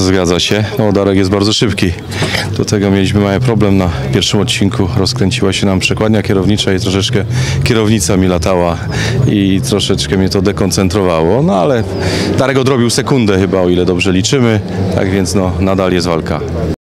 Zgadza się. No, Darek jest bardzo szybki. Do tego mieliśmy mały problem na pierwszym odcinku. Rozkręciła się nam przekładnia kierownicza i troszeczkę kierownica mi latała i troszeczkę mnie to dekoncentrowało. No ale Darek odrobił sekundę chyba, o ile dobrze liczymy. Tak więc no, nadal jest walka.